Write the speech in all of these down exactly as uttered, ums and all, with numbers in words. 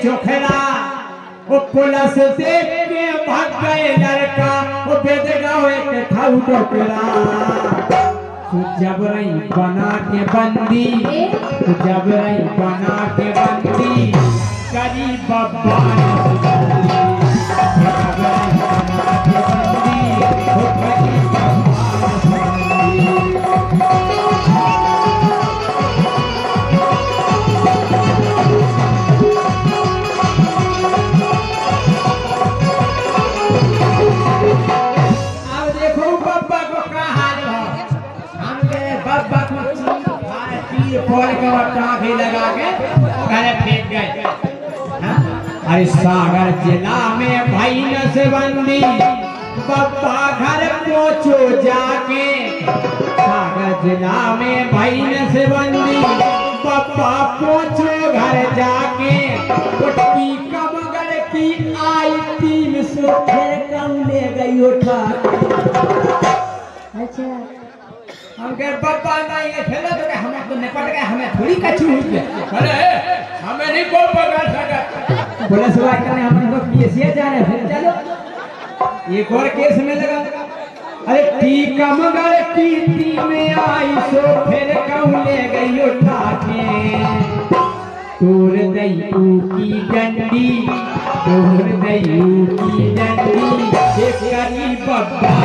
चोखरा वो पुलिस देख के भाग गए लड़का वो बेदगांव एक ठाऊ टोकरा जबरई बना के बंदी जबरई बना के बंदी करी बब्बा लगा के घरे फेंक गए। अरे सागर जिला में भाई नसबंदी बब्बा घर पहुंचो जाके सागर जिला में भाई नसबंदी बब्बा पहुंचो घर जाके उठकी कमगर की आई तीन सौ कम ले गई उठा। अच्छा हम कह बब्बा नहीं है खेलो तो क्या हमें तो निपट गए हमें थोड़ी कच्ची हुई है। अरे हमें नहीं कोई पकड़ सका बोले सुबह करने हमने तो केस ये जा रहे फिर चलो एक और केस में लगा। अरे टी कमगर की टी में आई सो फिर कहूं ले गई उठा के तोड़ दईऊ की डंडी तोड़ दईऊ की डंडी एक करी बब्बा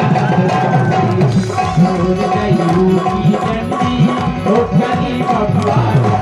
तोड़ दईऊ की डंडी ओ करी बब्बा।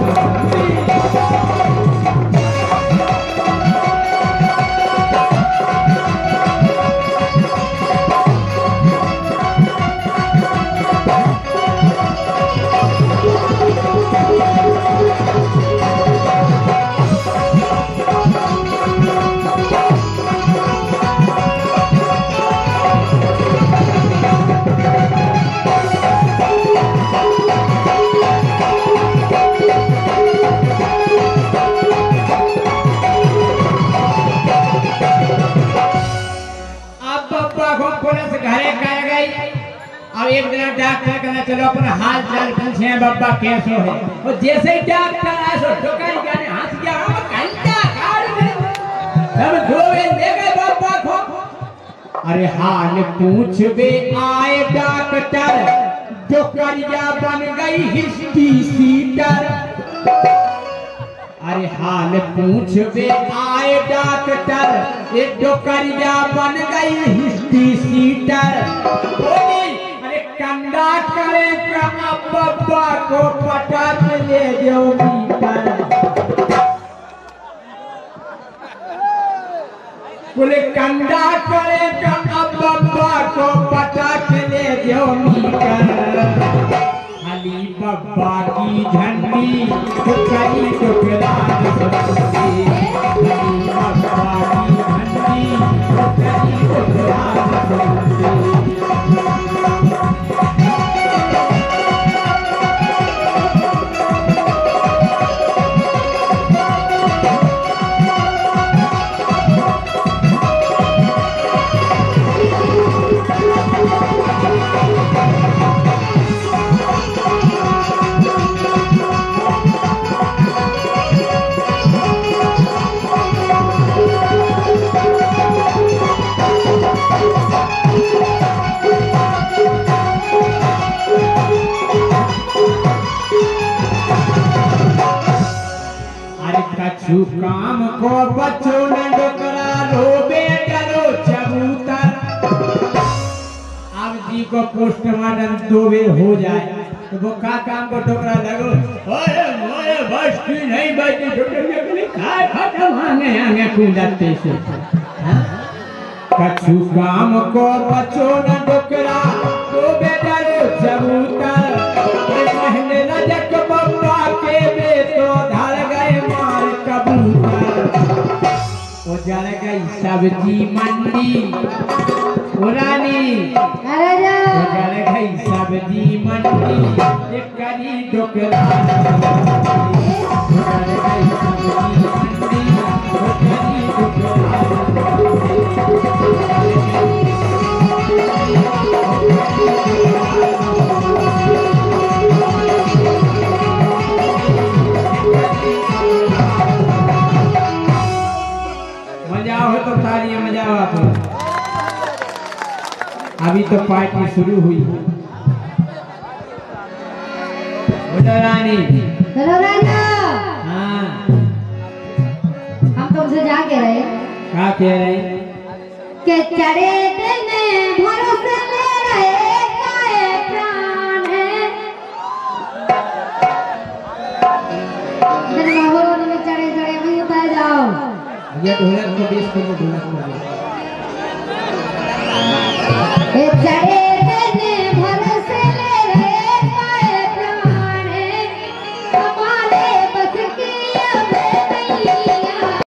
अब एक दिन डॉक्टर कहना चलो अपना हाल चाल पूछे बब्बा कैसे है और जैसे ही डॉक्टर आया सो दुकान जाने हंस गया हम घंटा काट दे सब धोवे ले गए बब्बा को। अरे हाल पूछ बे आए डॉक्टर जो करिया बन गई हिस्ट्री सीटर। अरे हाल पूछ बे आए डॉक्टर ये जो करिया बन गई हिस्ट्री सीटर। कंडा करेगा अब बब्बा को पटाख ले जाओ मीटर। बोले कंडा करेगा अब बब्बा को पटाख ले जाओ मीटर। अली बब्बा की झंडी कई टुकड़ा अली बब्बा की झंडी कई टुकड़ा। कछु काम को बच्चों ने डोकरा रोबे डरो चबूतर। अब जी को पोस्टमार्टम दो बेर हो जाए तो वो का काम को टोकरा लगो ओए मोए बस की नहीं बची टोकरिया के लिए खाए खाता मांगे आगे कूदते से। कछु काम को बच्चों ने डोकरा रोबे डरो चबूतर। पहले रजक बब्बा के बे तो धर गए मार वो जल गई सब्जी मंडी पुरानी वो जल गई सब्जी मंडी एक करी डोकरा वो जल गई सब्जी मंडी वो करी डोकरा। आओ आप अभी तो पार्टी शुरू हुई। बोलो रानी। हेलो राजा। हाँ हम तुमसे जा के रहे क्या कह रहे कि चढ़े दिल में भरोसे ले रहे काए प्राण है दिन में चढ़े चढ़े वहीं उतर जाओ। ये ढोलक को बीस किलो ढोलक को